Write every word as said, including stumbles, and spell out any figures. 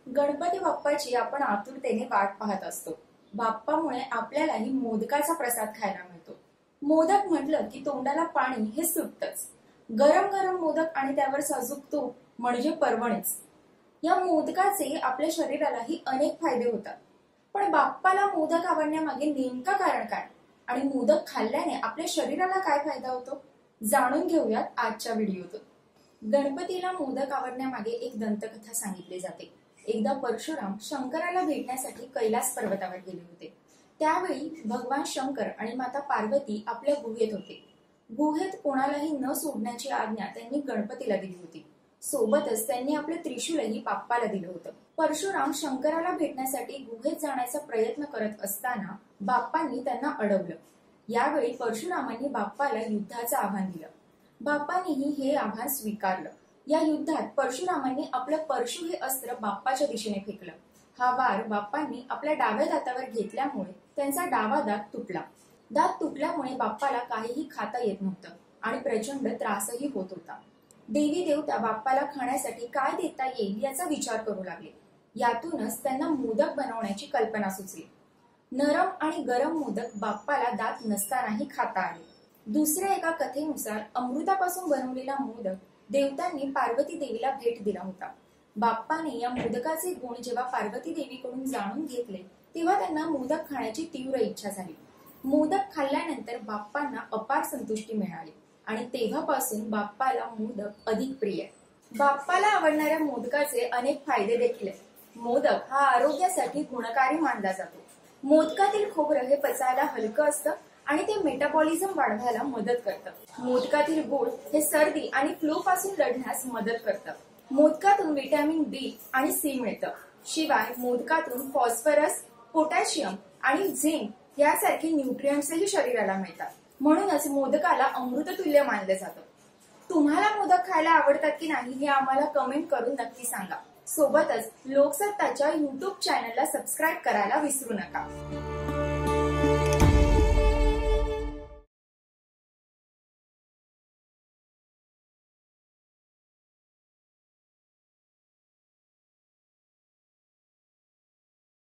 गणपती बाप्पाची आपण आतुरतेने वाट पाहत असतो। बाप्पामुळे आपल्यालाही मोदकाचा प्रसाद खायला मिळतो। मोदक म्हटलं की तोंडाला पाणी हे सुटतच। गरम गरम मोदक आणि त्यावर साजूक तूप म्हणजे पर्वणीच। या मोदकाचे आपल्या शरीरालाही अनेक फायदे होतात। पण बाप्पाला मोदक आवडण्यामागे नेमकं कारण काय आणि मोदक खाल्ल्याने आपल्या शरीराला काय फायदा होतो, जाणून घेऊयात आजच्या व्हिडिओतून। गणपतीला मोदक आवडण्यामागे एक दंतकथा सांगितली जाते। एकदा परशुराम शंकराला भेटण्यासाठी कैलास पर्वतावर गेले होते। त्यावेळी भगवान शंकर आणि माता पार्वती आपल्या गुहेत होते। गुहेत कोणालाही न सोडण्याची आज्ञा त्यांनी गणपतीला दिली होती। सोबतच त्यांनी आपले त्रिशूलही बाप्पाला दिलं होतं। परशुराम शंकराला भेटण्यासाठी गुहेत जाण्याचा प्रयत्न करत असताना बाप्पांनी त्यांना अडवलं। यावेळी परशुरामांनी बाप्पाला युद्धाचं आव्हान दिलं। बाप्पांनीही हे आव्हान स्वीकारलं। या युद्धात परशुरामांनी आपलं परशु हे अस्त्र बाप्पाच्या दिशेने फेकलं। हा वार बाप्पांनी आपल्या डाव्या दातावर घेतल्यामुळे त्यांचा डावा दात तुटला। दात तुटल्यामुळे बाप्पाला काहीही खाता येत नव्हतं आणि प्रचंड त्रासही होत होता। देवी देवता बाप्पाला खाण्यासाठी काय देता येईल याचा विचार करू लागले। यातूनच त्यांना मोदक बनवण्याची कल्पना सुचली। नरम आणि गरम मोदक बाप्पाला दात नसतानाही खाता आले। दुसऱ्या एका कथेनुसार अमृतापासून बनवलेला मोदक देवतांनी पार्वती देवीला भेट दिला होता। बाप्पाने या मोदकाचे गुण जेव्हा पार्वती देवीकडून जाणून घेतले तेव्हा त्यांना मोदक खाण्याची तीव्र इच्छा झाली। मोदक खाल्ल्यानंतर बाप्पांना अपार संतुष्टी मिळाली आणि तेव्हापासून बाप्पाला मोदक अधिक प्रिय। बाप्पाला आवडणाऱ्या मोदकाचे अनेक फायदे देखील आहेत। मोदक हा आरोग्यासाठी गुणकारी मानला जातो। मोदकातील खोबरं हे पचायला हलकं असतं आणि ते मेटाबॉलिझम वाढवायला मदत करतं। मोदकातील गूळ हे सर्दी आणि फ्लू पासून लढण्यास मदत करतं। मोदकातून व्हिटॅमिन बी आणि सी मिळतं। शिवाय मोदकातून फॉस्फरस, पोटॅशियम आणि झिंक यासारखे न्यूट्रिएंट्सही शरीराला मिळतात। म्हणूनच मोदकाला अमृततुल्य मानलं जातं। तुम्हाला मोदक खायला आवडतात की नाही हे आम्हाला कमेंट करून नक्की सांगा। सोबतच लोकसत्ताच्या युट्यूब चॅनलला सबस्क्राईब करायला विसरू नका।